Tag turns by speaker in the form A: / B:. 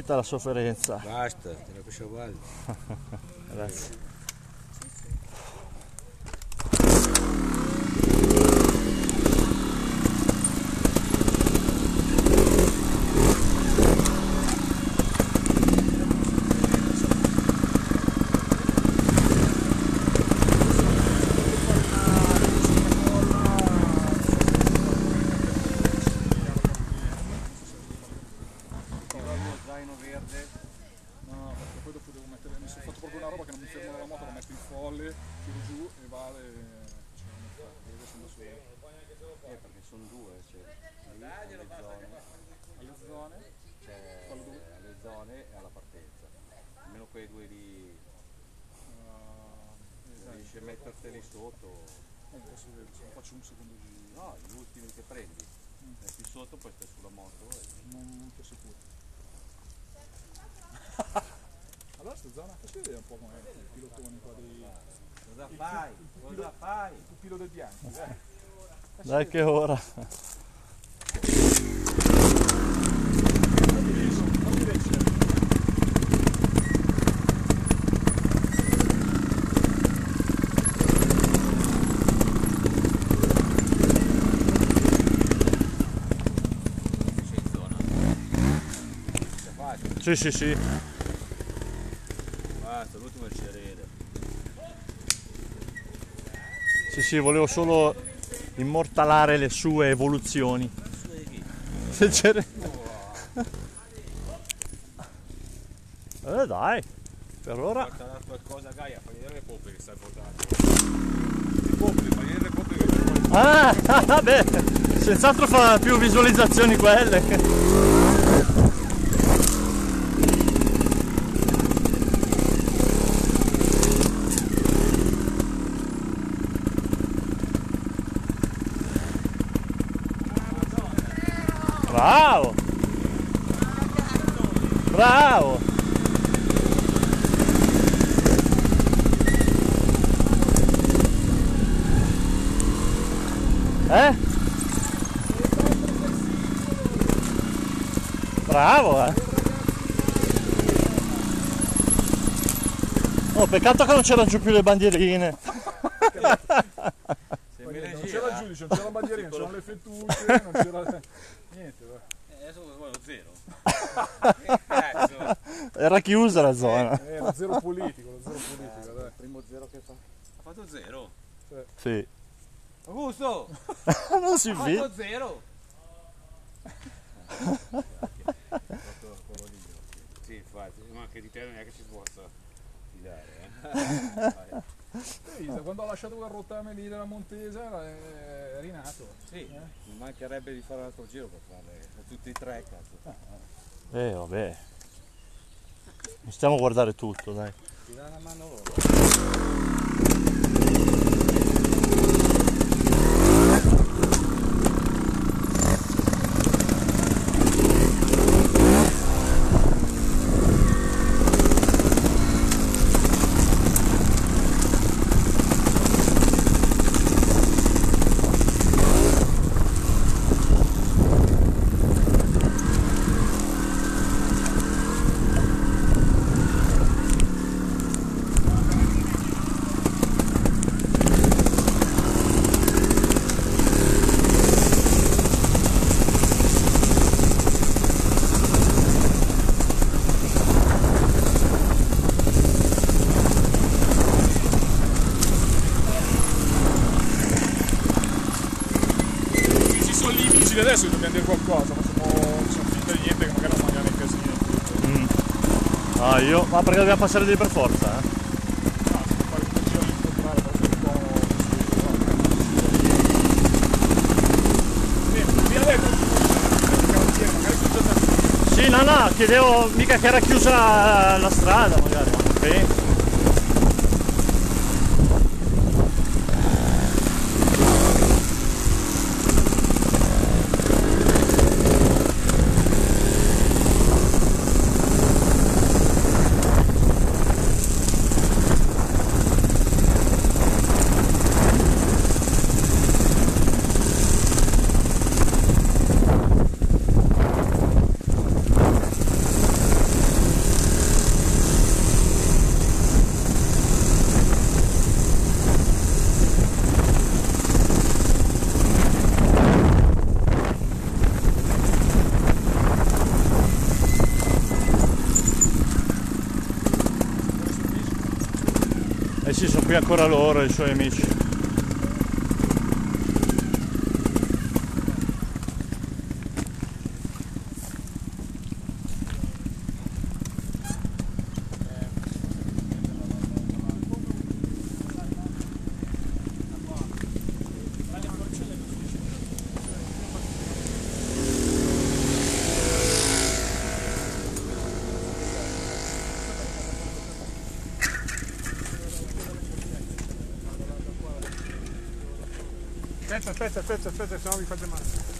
A: basta la sofferenza.
B: Basta, te la lascio male.
A: Grazie.
B: Perché sono due, cioè, alle zone e alla partenza. Almeno quei due lì, riesci a metterteli sotto.
C: Adesso vedo, se faccio un secondo giro.
B: No, gli ultimi che prendi, metti sotto, poi stai sulla moto.
C: Non ti assicuro. Allora sta zona, faccio vedere un po' come il pilotone qua dei...
B: Cosa fai? Cosa fai?
C: Il pupillo del bianco, dai.
A: Dai che ora. Sì, sì, sì.
B: Basta, l'ultimo è il cerere.
A: Sì, sì, volevo solo immortalare le sue evoluzioni. Se c'era... dai, per ora...
B: Guarda qualcosa, Gaia, fai vedere le poppe che stai portando. Le poppe, fai vedere le poppe che stai portando.
A: Ah, vabbè, senz'altro fa più visualizzazioni quelle. Bravo! Bravo! Bravo, Oh, peccato che non c'erano giù più le bandierine.
C: Non c'era il giudice, non c'era la bandierina, c'erano le fettucce, non c'era niente.
B: Adesso guarda zero.
A: Era chiusa la zona.
C: Lo zero politico, dai.
B: Il primo zero che fa. Ha fatto zero?
A: Sì.
B: Augusto!
A: Non si
B: Ha
A: vede.
B: fatto zero! Sì, infatti, ma anche di te non è che si possa fidare,
C: Quando ha lasciato quel rottame lì della Montesa è rinato.
B: Sì, mi mancherebbe di fare un altro giro per farle tutti e tre, cazzo.
A: Vabbè. Stiamo a guardare tutto, dai.
B: Ti dà una mano loro.
C: Adesso dobbiamo dire qualcosa, facciamo finta di niente che magari non mangiano i casini.
A: Ma perché dobbiamo passare lì per forza,
C: No, si può fare un giro di incontrare per un po'. Mi ha detto magari chiusa da...
A: Sì, no, chiedevo mica che era chiusa la strada, magari, ma non penso. qui ancora loro e i suoi amici.
C: Aspetta, se no vi fate male.